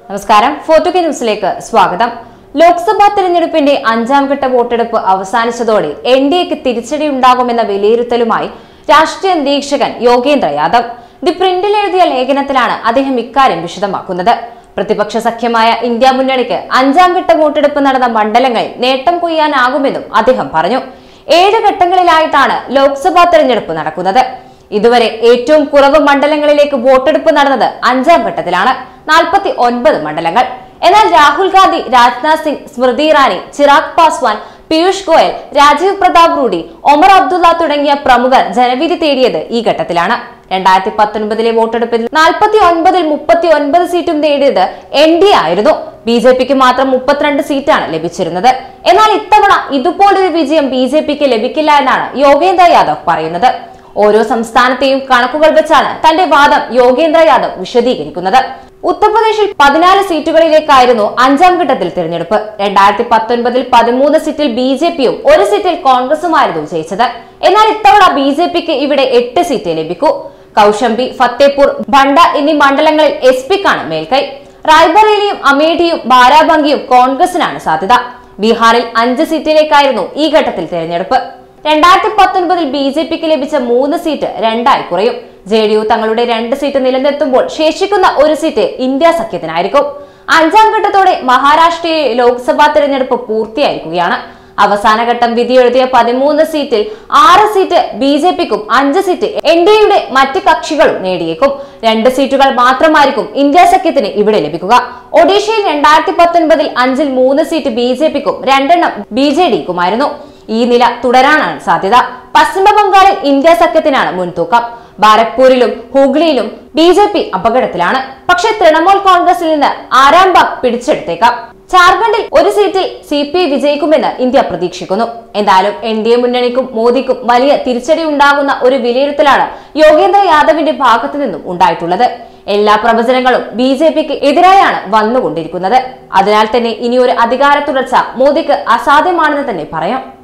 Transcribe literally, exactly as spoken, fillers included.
നമസ്കാരം. ഫോർട്ടുകെ ന്യൂസിലേക്ക് സ്വാഗതം. ലോക്സഭാ തെരഞ്ഞെടുപ്പിന്റെ അഞ്ചാം ഘട്ട വോട്ടെടുപ്പ് അവസാനിച്ചതോടെ എൻ ഡി എക്ക് തിരിച്ചടിയുണ്ടാകുമെന്ന വിലയിരുത്തലുമായി രാഷ്ട്രീയ നിരീക്ഷകൻ യോഗേന്ദ്ര യാദവ് ദി പ്രിന്റിൽ എഴുതിയ ലേഖനത്തിലാണ് അദ്ദേഹം ഇക്കാര്യം വിശദമാക്കുന്നത്. പ്രതിപക്ഷ സഖ്യമായ ഇന്ത്യ മുന്നണിക്ക് അഞ്ചാം ഘട്ട വോട്ടെടുപ്പ് നടന്ന മണ്ഡലങ്ങളിൽ നേട്ടം കൊയ്യാനാകുമെന്നും അദ്ദേഹം പറഞ്ഞു. ഏഴ് ഘട്ടങ്ങളിലായിട്ടാണ് ലോക്സഭാ തെരഞ്ഞെടുപ്പ് നടക്കുന്നത്. ഇതുവരെ ഏറ്റവും കുറവ് മണ്ഡലങ്ങളിലേക്ക് വോട്ടെടുപ്പ് നടന്നത് അഞ്ചാം ഘട്ടത്തിലാണ്, നാൽപ്പത്തി ഒൻപത് മണ്ഡലങ്ങൾ. എന്നാൽ രാഹുൽ ഗാന്ധി, രാജ്നാഥ് സിംഗ്, സ്മൃതി ഇറാനി, ചിറാഗ് പാസ്വാൻ, പീയൂഷ് ഗോയൽ, രാജീവ് പ്രതാപ് റൂഡി, ഒമർ അബ്ദുള്ള തുടങ്ങിയ പ്രമുഖർ ജനവിധി തേടിയത് ഈ ഘട്ടത്തിലാണ്. രണ്ടായിരത്തി പത്തൊൻപതിലെ വോട്ടെടുപ്പിൽ നാൽപ്പത്തി ഒൻപതിൽ മുപ്പത്തി ഒൻപത് സീറ്റും നേടിയത് എൻ ഡി എ ആയിരുന്നു. ബി ജെ പിക്ക് മാത്രം മുപ്പത്തിരണ്ട് സീറ്റാണ് ലഭിച്ചിരുന്നത്. എന്നാൽ ഇത്തവണ ഇതുപോലൊരു വിജയം ബി ജെ പിക്ക് ലഭിക്കില്ല എന്നാണ് യോഗേന്ദ്ര യാദവ് പറയുന്നത്. ഓരോ സംസ്ഥാനത്തെയും കണക്കുകൾ വെച്ചാണ് തന്റെ വാദം യോഗേന്ദ്ര യാദവ് വിശദീകരിക്കുന്നത്. ഉത്തർപ്രദേശിൽ പതിനാല് സീറ്റുകളിലേക്കായിരുന്നു അഞ്ചാം ഘട്ടത്തിൽ തിരഞ്ഞെടുപ്പ്. രണ്ടായിരത്തി പത്തൊൻപതിൽ പതിമൂന്ന് സീറ്റിൽ ബി ജെ പിയും ഒരു സീറ്റിൽ കോൺഗ്രസുമായിരുന്നു ജയിച്ചത്. എന്നാൽ ഇത്തവണ ബി ജെ പിക്ക് ഇവിടെ എട്ട് സീറ്റേ ലഭിക്കൂ. കൗശംബി, ഫത്തേപൂർ, ഭണ്ഡ എന്നീ മണ്ഡലങ്ങളിൽ എസ് പിക്കാണ് മേൽക്കൈ. റായ്ബറേലിയും അമേഠിയും ബാരാബങ്കിയും കോൺഗ്രസിനാണ് സാധ്യത. ബീഹാറിൽ അഞ്ച് സീറ്റിലേക്കായിരുന്നു ഈ ഘട്ടത്തിൽ തിരഞ്ഞെടുപ്പ്. രണ്ടായിരത്തി പത്തൊൻപതിൽ ബി ജെ പിക്ക് ലഭിച്ച മൂന്ന് സീറ്റ് രണ്ടായി കുറയും. ജെ ഡി യു തങ്ങളുടെ രണ്ട് സീറ്റ് നിലനിർത്തുമ്പോൾ ശേഷിക്കുന്ന ഒരു സീറ്റ് ഇന്ത്യ സഖ്യത്തിനായിരിക്കും. അഞ്ചാം ഘട്ടത്തോടെ മഹാരാഷ്ട്രയിലെ ലോക്സഭാ തെരഞ്ഞെടുപ്പ് പൂർത്തിയായിരിക്കുകയാണ്. അവസാന ഘട്ടം വിധിയെഴുതിയ പതിമൂന്ന് സീറ്റിൽ ആറ് സീറ്റ് ബി ജെ പിക്കും അഞ്ച് സീറ്റ് എൻ ഡി എയുടെ മറ്റ് കക്ഷികളും നേടിയേക്കും. രണ്ട് സീറ്റുകൾ മാത്രമായിരിക്കും ഇന്ത്യ സഖ്യത്തിന് ഇവിടെ ലഭിക്കുക. ഒഡീഷയിൽ രണ്ടായിരത്തി പത്തൊൻപതിൽ അഞ്ചിൽ മൂന്ന് സീറ്റ് ബി ജെ പിക്കും രണ്ടെണ്ണം ബി ജെ ഡിക്കുമായിരുന്നു. ഈ നില തുടരാനാണ് സാധ്യത. പശ്ചിമ ബംഗാളിൽ ഇന്ത്യ സഖ്യത്തിനാണ് മുൻതൂക്കം. ബാരക്പൂരിലും ഹൂഗ്ലിയിലും ബി ജെ പി അപകടത്തിലാണ്. പക്ഷേ തൃണമൂൽ കോൺഗ്രസിൽ നിന്ന് ആരാംബാഗ് പിടിച്ചെടുത്തേക്കാം. ജാർഖണ്ഡിൽ ഒരു സീറ്റിൽ സി പി ഐ വിജയിക്കുമെന്ന് ഇന്ത്യ പ്രതീക്ഷിക്കുന്നു. എന്തായാലും എൻ ഡി എ മുന്നണിക്കും മോദിക്കും വലിയ തിരിച്ചടി ഉണ്ടാകുന്ന ഒരു വിലയിരുത്തലാണ് യോഗേന്ദ്ര യാദവിന്റെ ഭാഗത്തു നിന്നും ഉണ്ടായിട്ടുള്ളത്. എല്ലാ പ്രവചനങ്ങളും ബി ജെ പിക്ക് എതിരായാണ് വന്നുകൊണ്ടിരിക്കുന്നത്. അതിനാൽ തന്നെ ഇനി ഒരു അധികാര തുടർച്ച മോദിക്ക് അസാധ്യമാണെന്ന് തന്നെ പറയാം.